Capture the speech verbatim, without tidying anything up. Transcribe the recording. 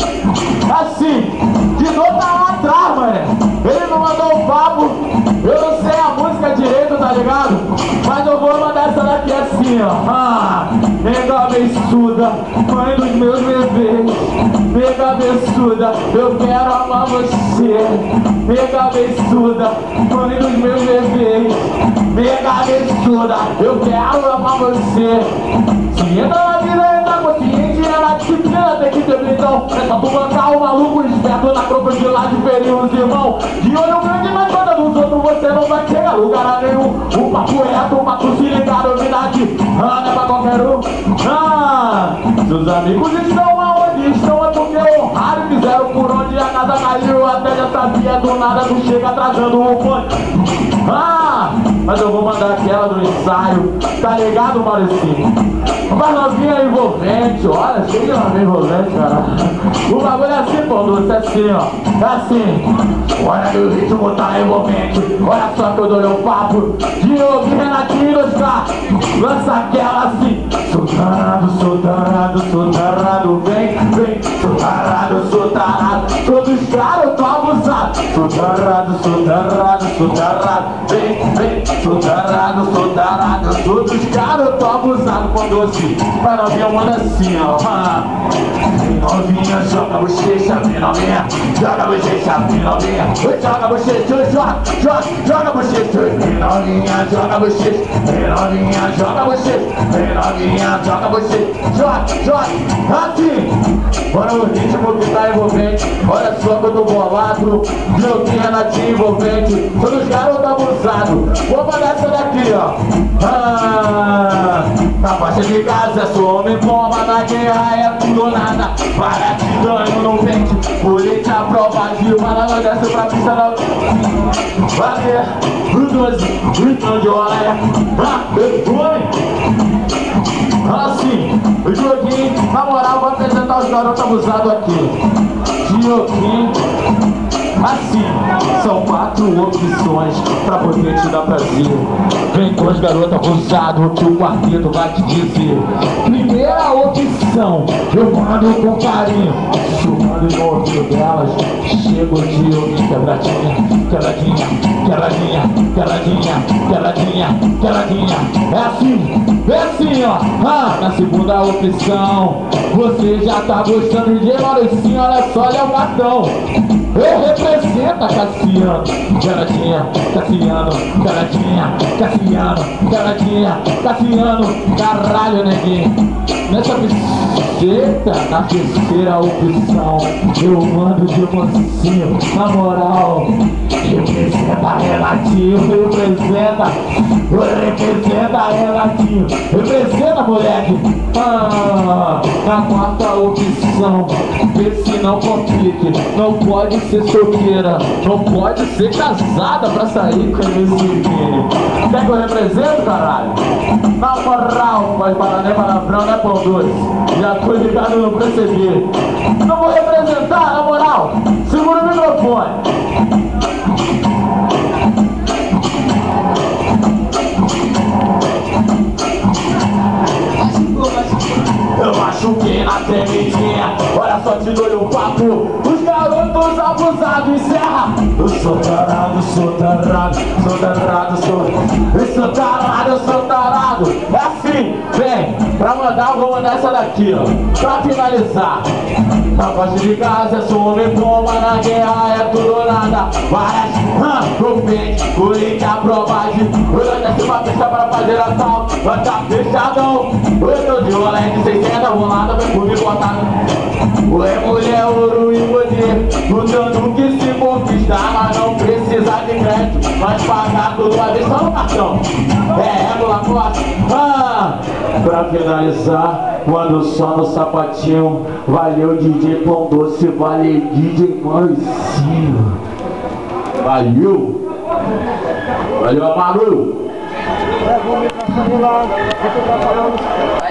Assim, de novo tá lá atrás, mané. Ele não mandou o papo. Eu não sei a música direito, tá ligado? Mas eu vou mandar essa daqui assim, ó. Ah, nega cabeçuda, mãe dos meus bebês. Nega cabeçuda, eu quero amar você. Nega cabeçuda, mãe dos meus bebês. Nega cabeçuda, eu quero amar você. Se entra na vida, entra consciente, é na disciplina, tem que ter britão. É só tu bancar o maluco esperto na crocodilagem, ferir os irmãos. De olho grande na banda dos outros, você não vai chegar a lugar nenhum. O papo reto, o papo se ligar, novidade. Ah, não é pra qualquer um. Ah, seus amigos estão aonde estão, é porque honraram, fizeram por onde a casa caiu. Até já sabia, do nada tu chega atrasando o fone. Ah, mas eu vou mandar aquela do ensaio, tá ligado, Mauricinho? Uma novinha envolvente, olha, cheio de novinha envolvente, cara. O bagulho é assim, pô, doce, é assim, ó. É assim, olha o ritmo tá envolvente. Olha só que eu dou um papo de ouvir Renatinho dois K. Lança aquela assim. Sou tarado, sou tarado, sou tarado, vem, vem. Sou tarado, sou tarado, todos caras eu tô abusado. Sou tarado, sou tarado, sou tarado, vem, vem. Sou tarado, sou tarado, todos caras eu tô abusado com doce. Mas novinha manda assim, ó. Vem novinha, joga a bochecha, vem novinha. Joga a bochecha, vem novinha. Joga a bochecha, joga, joga, joga a bochecha. Vem novinha, joga a bochecha. Vem novinha, joga a bochecha. Vem novinha, joga a bochecha. Joga, joga, assim. Olha o ritmo que tá envolvente. Olha só que eu tô bolado. Joguinho Renatinho envolvente. Todos os garotos abusados. Vou mandar essa daqui, ó. Ah, na faixa de casa, sou homem bomba. Na guerra é tudo ou nada. Para de dano no pente. Colete a prova de uma. Não desce pra pista da... Valeu, o doze, ritmo de olé. Ah, eu fui. Assim, o joguinho, na moral, vou apresentar os garotos abusados aqui. Joguinho, assim, são quatro opções pra poder te dar prazer. Vem com os garotos abusados que o quarteto vai te dizer. Primeira opção, eu mando com carinho, chumando no ouvido delas. Chego de ouvir quebradinha, quebradinha, quebradinha, quebradinha, quebradinha, quebradinha. É assim, é assim, ó. Ah, na segunda opção, você já tá gostando de Mauricinho, olha só, olha o gatão. Eu representa Cassiano, Caradinha, Cassiano, Caradinha, Cassiano, Caradinha, Cassiano, caralho, neguinho. Nessa visita, na terceira opção, eu mando de mocinho, na moral. Representa Renatinho, representa, representa Renatinho, representa, moleque. Ah, na quarta opção, vê se não complique, não pode ser solteira, não pode ser casada pra sair com esse menino. Quer que eu represento, caralho? Na moral, pode parar nem palavrão, né, pão doce? Já tô ligado no perceber. Não vou representar, na moral, segura o microfone. Eu machuquei na tremidinha, olha só te dou um papo. Os garotos abusados encerra. Eu sou tarado, sou tarado, sou tarado, sou... Eu sou tarado, eu sou tarado. É assim, vem, pra mandar eu vou mandar essa daqui, ó. Pra finalizar. Na faixa de casa, sou homem bomba, na guerra é tudo ou nada. Várias, hã, pro peito, colete a prova de... Eu desce uma pista pra fazer assalto, vai tá fechadão. Eu tô de rolete, seiscentos rolada, vem por me botar. Oi, mulher, ouro e poder, lutando que se conquistar, mas não precisa de crédito, mas pagar tudo uma vez só no cartão. É, régula forte. Ah, pra finalizar, quando só no sapatinho, valeu D J Pão Doce, valeu D J Mauricinho. Valeu. Valeu, Amaru.